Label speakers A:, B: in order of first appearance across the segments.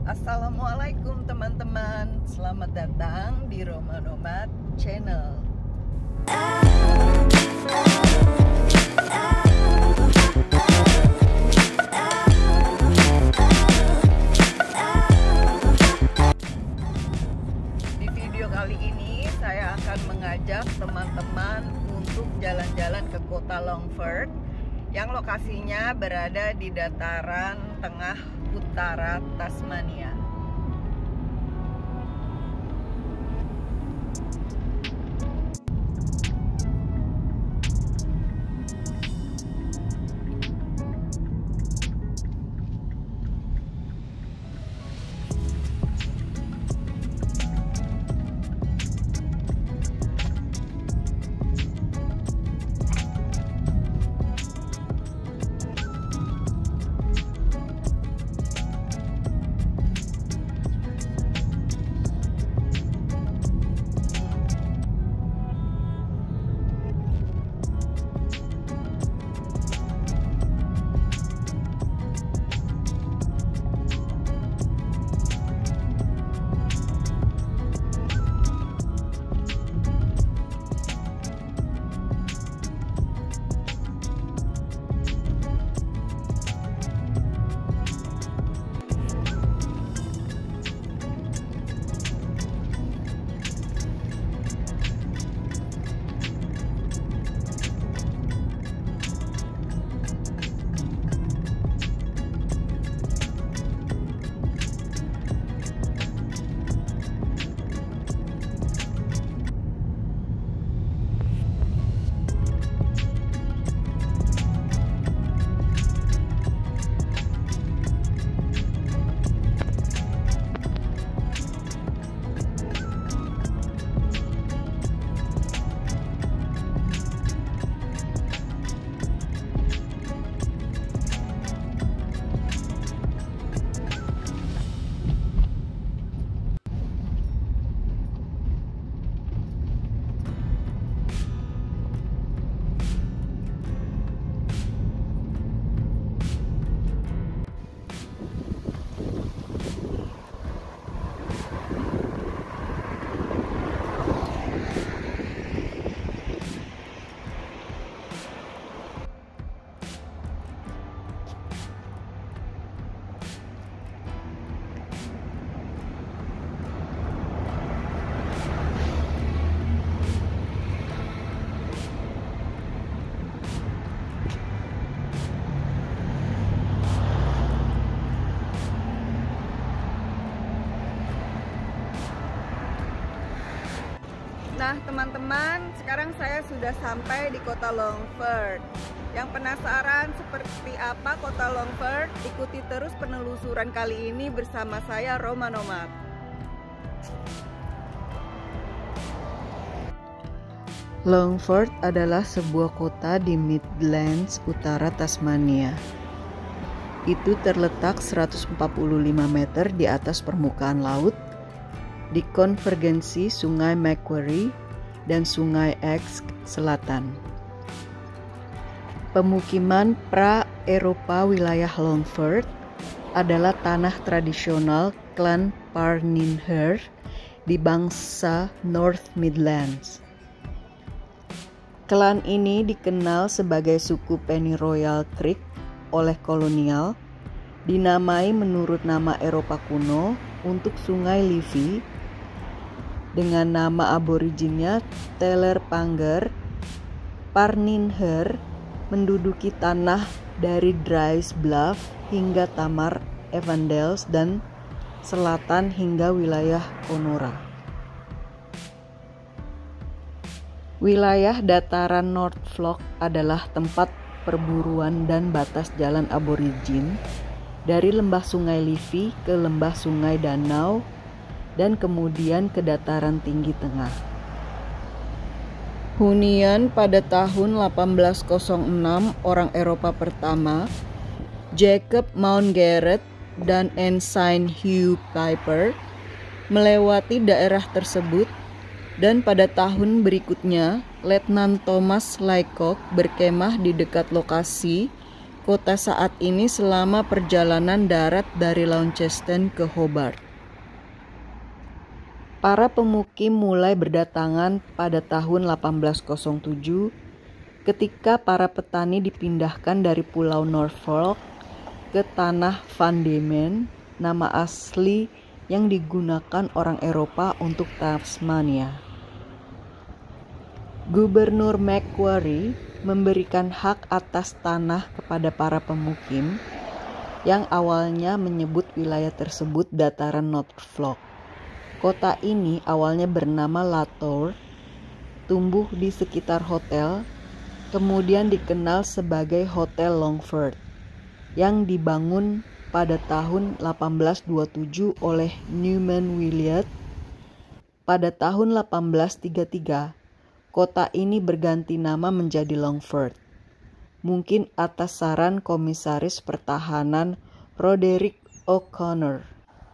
A: Assalamualaikum teman-teman, selamat datang di Roma Nomad Channel. Di video kali ini saya akan mengajak teman-teman untuk jalan-jalan ke kota Longford yang lokasinya berada di dataran tengah utara Tasmania. Nah teman-teman, sekarang saya sudah sampai di kota Longford. Yang penasaran seperti apa kota Longford? Ikuti terus penelusuran kali ini bersama saya, Roma Nomad. Longford adalah sebuah kota di Midlands Utara Tasmania. Itu terletak 145 meter di atas permukaan laut, di konvergensi Sungai Macquarie dan Sungai Esk Selatan. Pemukiman pra-Eropa wilayah Longford adalah tanah tradisional klan Parninher di bangsa North Midlands. Klan ini dikenal sebagai suku Pennyroyal Creek oleh kolonial, dinamai menurut nama Eropa kuno untuk Sungai Liffey dengan nama aboriginnya Telerpanger. Parninher menduduki tanah dari Dries Bluff hingga Tamar Evandales dan selatan hingga wilayah Conora. Wilayah dataran North Fork adalah tempat perburuan dan batas jalan aborigin dari lembah Sungai Liffey ke lembah Sungai Danau dan kemudian ke dataran tinggi tengah. Hunian pada tahun 1806 orang Eropa pertama, Jacob Mountgarret dan Ensign Hugh Piper, melewati daerah tersebut, dan pada tahun berikutnya Letnan Thomas Laycock berkemah di dekat lokasi kota saat ini selama perjalanan darat dari Launceston ke Hobart. Para pemukim mulai berdatangan pada tahun 1807 ketika para petani dipindahkan dari Pulau Norfolk ke tanah Van Diemen, nama asli yang digunakan orang Eropa untuk Tasmania. Gubernur Macquarie memberikan hak atas tanah kepada para pemukim yang awalnya menyebut wilayah tersebut dataran Norfolk. Kota ini awalnya bernama Latour, tumbuh di sekitar hotel, kemudian dikenal sebagai Hotel Longford, yang dibangun pada tahun 1827 oleh Newman Willett. Pada tahun 1833, kota ini berganti nama menjadi Longford, mungkin atas saran Komisaris Pertahanan Roderick O'Connor.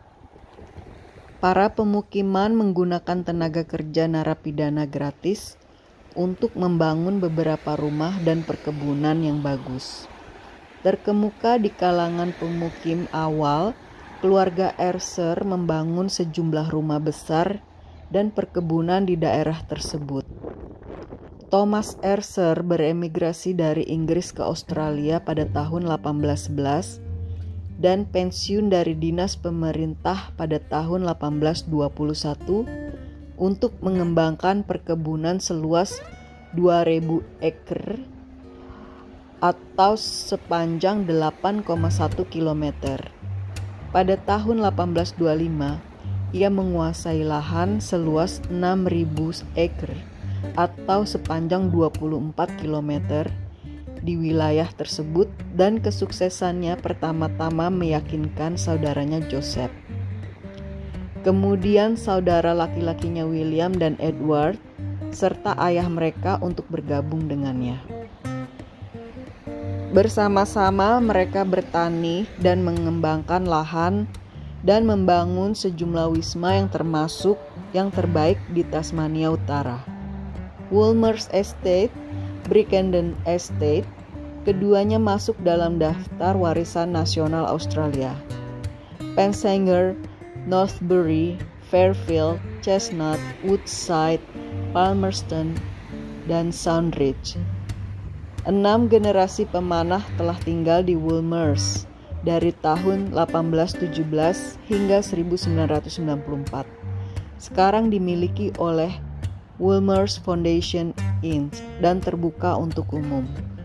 A: Para pemukiman menggunakan tenaga kerja narapidana gratis untuk membangun beberapa rumah dan perkebunan yang bagus. Terkemuka di kalangan pemukim awal, keluarga Erser membangun sejumlah rumah besar dan perkebunan di daerah tersebut. Thomas Erser beremigrasi dari Inggris ke Australia pada tahun 1811 dan pensiun dari dinas pemerintah pada tahun 1821 untuk mengembangkan perkebunan seluas 2.000 acre atau sepanjang 8,1 km. Pada tahun 1825, ia menguasai lahan seluas 6.000 acre atau sepanjang 24 km di wilayah tersebut, dan kesuksesannya pertama-tama meyakinkan saudaranya Joseph. Kemudian saudara laki-lakinya William dan Edward serta ayah mereka untuk bergabung dengannya. Bersama-sama mereka bertani dan mengembangkan lahan dan membangun sejumlah wisma yang termasuk yang terbaik di Tasmania Utara. Woolmers Estate, Brickenden Estate, keduanya masuk dalam daftar warisan nasional Australia. Pensanger, Northbury, Fairfield, Chestnut, Woodside, Palmerston, dan Soundridge. 6 generasi pemanah telah tinggal di Woolmers dari tahun 1817 hingga 1994. Sekarang dimiliki oleh Woolmers Foundation Inc. dan terbuka untuk umum.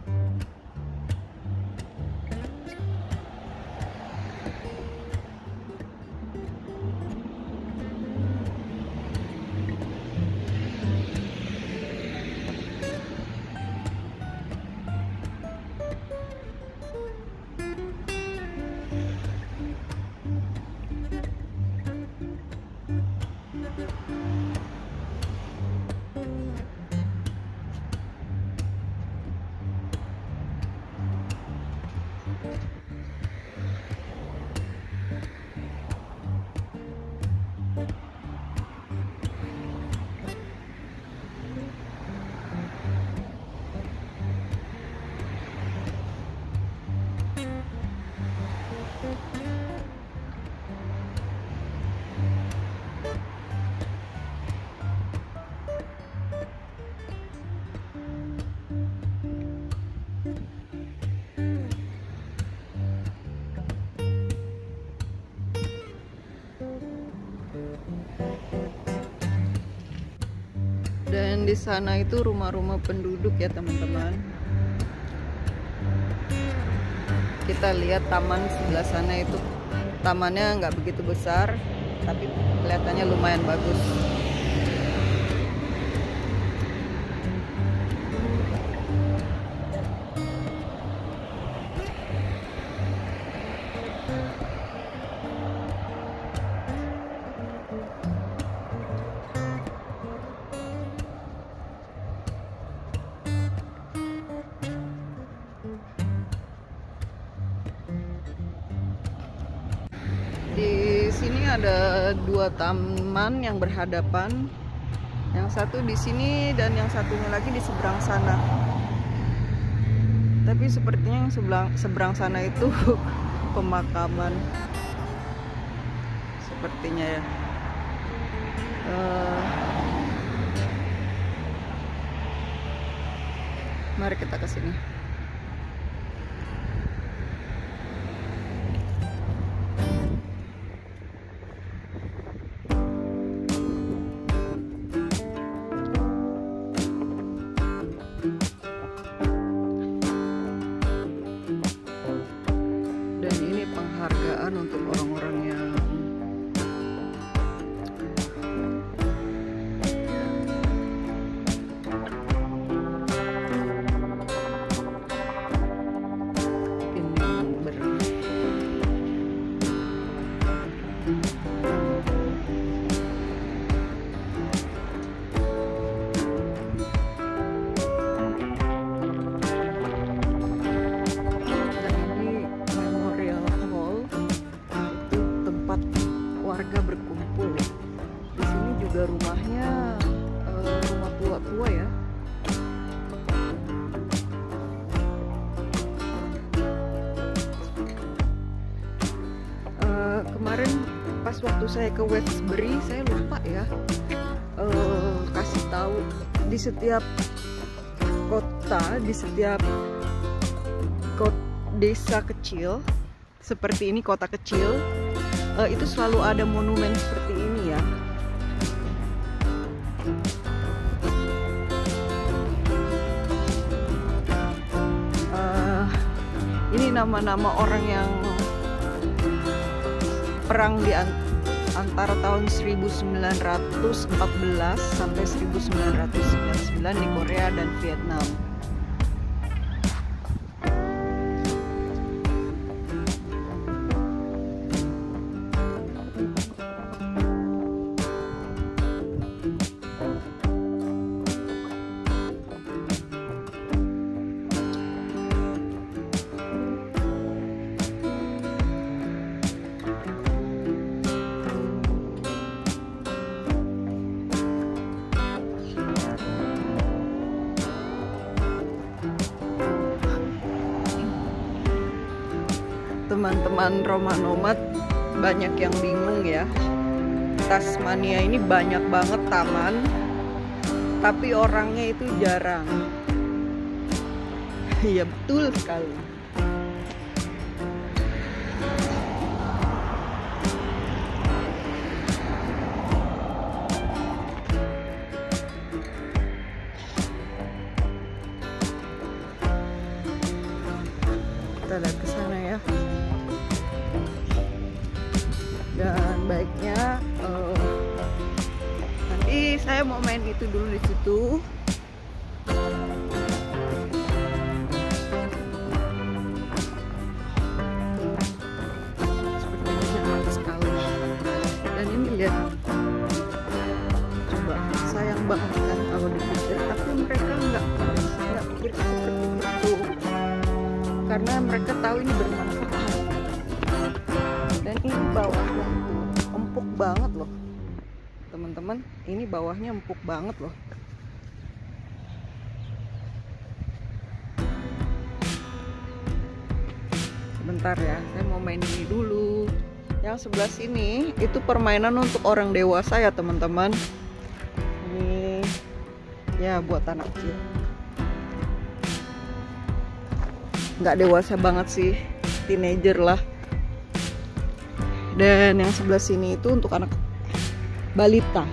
A: Dan di sana itu rumah-rumah penduduk ya teman-teman. Kita lihat taman sebelah sana itu, tamannya nggak begitu besar, tapi kelihatannya lumayan bagus. Di sini ada 2 taman yang berhadapan. Yang satu di sini dan yang satunya lagi di seberang sana. Tapi sepertinya yang seberang sana itu pemakaman. Sepertinya ya. Mari kita ke sini. Dan ini penghargaan untuk orang-orang yang warga berkumpul. Di sini juga rumahnya rumah tua-tua ya. Kemarin pas waktu saya ke Westbury, saya lupa ya kasih tahu di setiap kota, di setiap desa kecil seperti ini, kota kecil, itu selalu ada monumen seperti ini ya. Ini nama-nama orang yang perang di antara tahun 1914 sampai 1999 di Korea dan Vietnam. Teman-teman Romanomad banyak yang bingung ya. Tasmania ini banyak banget taman, tapi orangnya itu jarang. Iya betul sekali. Kita lihat ke sana ya. Dan baiknya nanti saya mau main itu dulu di situ. Sepertinya nyaman sekali. Dan ini lihat, coba sayang banget kan kalau dipikir, tapi mereka nggak pikir seperti itu, karena mereka tahu ini bermanfaat. Dan ini bawahnya empuk banget loh teman-teman, ini bawahnya empuk banget loh. Sebentar ya, saya mau main ini dulu. Yang sebelah sini itu permainan untuk orang dewasa ya teman-teman. Ini ya buat anak kecil, nggak dewasa banget sih, teenager lah. Dan yang sebelah sini itu untuk anak balita.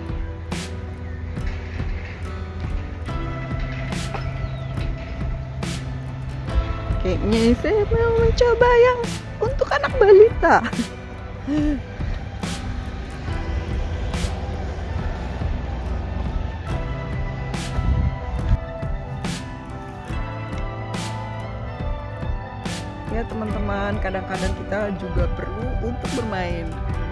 A: Kayaknya saya mau mencoba yang untuk anak balita. Ya teman-teman, kadang-kadang kita juga perlu untuk bermain.